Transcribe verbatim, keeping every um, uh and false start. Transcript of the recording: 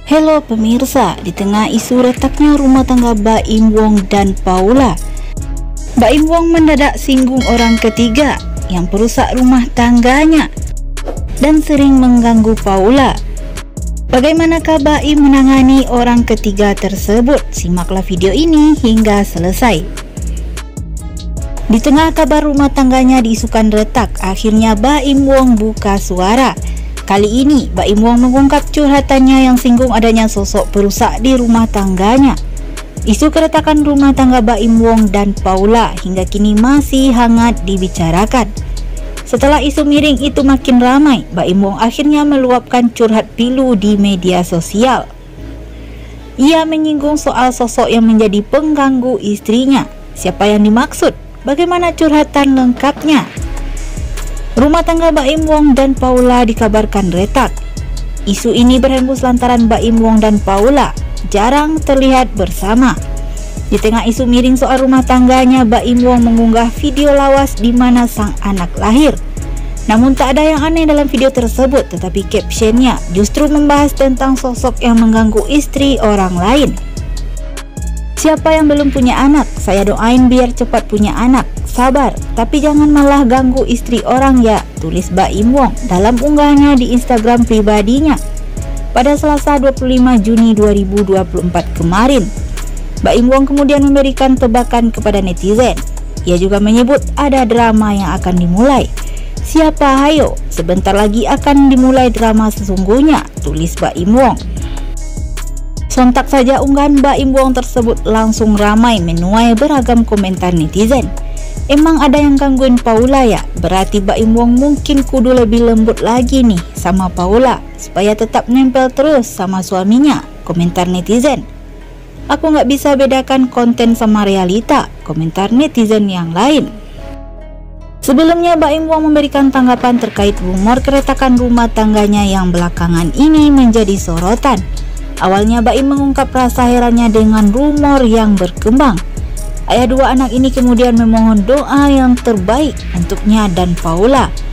Halo pemirsa, di tengah isu retaknya rumah tangga Baim Wong dan Paula, Baim Wong mendadak singgung orang ketiga yang perusak rumah tangganya dan sering mengganggu Paula. Bagaimanakah Baim menangani orang ketiga tersebut? Simaklah video ini hingga selesai. Di tengah kabar rumah tangganya diisukan retak, akhirnya Baim Wong buka suara. Kali ini, Baim Wong mengungkap curhatannya yang singgung adanya sosok perusak di rumah tangganya. Isu keretakan rumah tangga Baim Wong dan Paula hingga kini masih hangat dibicarakan. Setelah isu miring itu makin ramai, Baim Wong akhirnya meluapkan curhat pilu di media sosial. Ia menyinggung soal sosok yang menjadi pengganggu istrinya. Siapa yang dimaksud? Bagaimana curhatan lengkapnya? Rumah tangga Baim Wong dan Paula dikabarkan retak. Isu ini berhembus lantaran Baim Wong dan Paula jarang terlihat bersama. Di tengah isu miring soal rumah tangganya, Baim Wong mengunggah video lawas di mana sang anak lahir. Namun tak ada yang aneh dalam video tersebut, tetapi captionnya justru membahas tentang sosok yang mengganggu istri orang lain. Siapa yang belum punya anak, saya doain biar cepat punya anak. Sabar, tapi jangan malah ganggu istri orang ya, tulis Baim Wong dalam unggahannya di Instagram pribadinya pada Selasa dua puluh lima Juni dua ribu dua puluh empat kemarin. Baim Wong kemudian memberikan tebakan kepada netizen. Ia juga menyebut ada drama yang akan dimulai. Siapa hayo, sebentar lagi akan dimulai drama sesungguhnya, tulis Baim Wong. Sontak saja unggahan Baim Wong tersebut langsung ramai menuai beragam komentar netizen. Emang ada yang gangguin Paula ya? Berarti Baim Wong mungkin kudu lebih lembut lagi nih sama Paula supaya tetap nempel terus sama suaminya, komentar netizen. Aku nggak bisa bedakan konten sama realita, komentar netizen yang lain. Sebelumnya Baim Wong memberikan tanggapan terkait rumor keretakan rumah tangganya yang belakangan ini menjadi sorotan. Awalnya Baim mengungkap rasa herannya dengan rumor yang berkembang. Ayah dua anak ini kemudian memohon doa yang terbaik untuknya dan Paula.